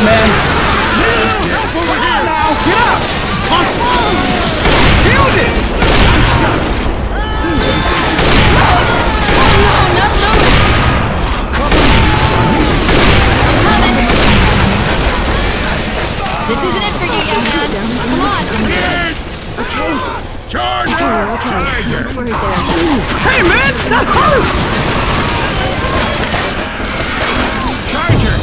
man. Help over here now! Get up! Killed it! Oh no, not Louis! I'm coming! This isn't it for you, young man. Come on! Okay. Charge! Okay. Let's worry there. Hey man! That hurt! Charger!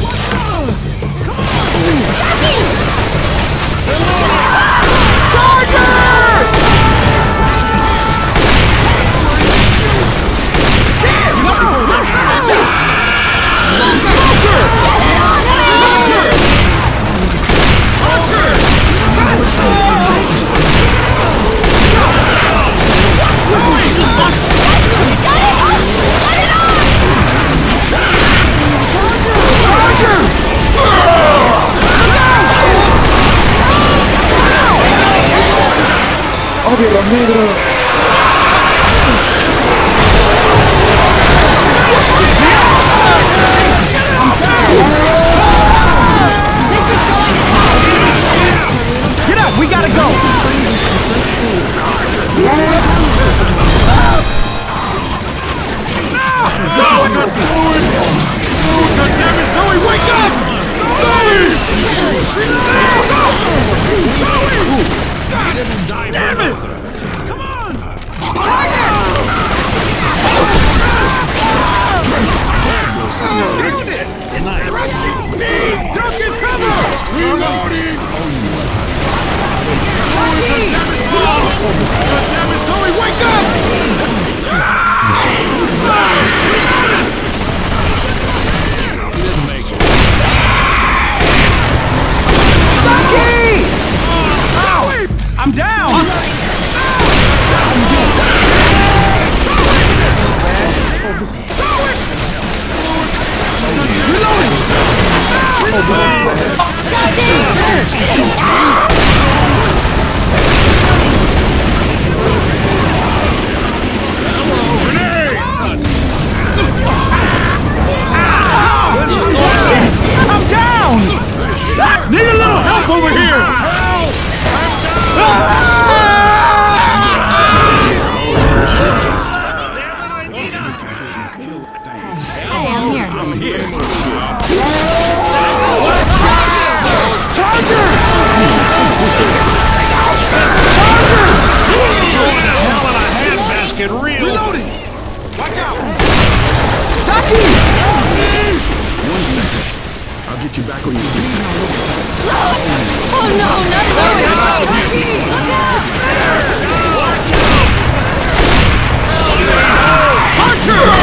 ¡Obvio, negro! Get up! We gotta go! Zoe, wake up! Zoe! Damn it! Come on! Duck and cover! Reloading! Damn it, Zoe, wake up! Ducky! Ow! I'm down! I'm down! Need a little help over here! Help! Hey, I'm here. Charger! Handbasket real. Reloading! Watch out! Ducky! 1 second. I'll get you back on your feet. Oh no, not Louis! Look out! Archer!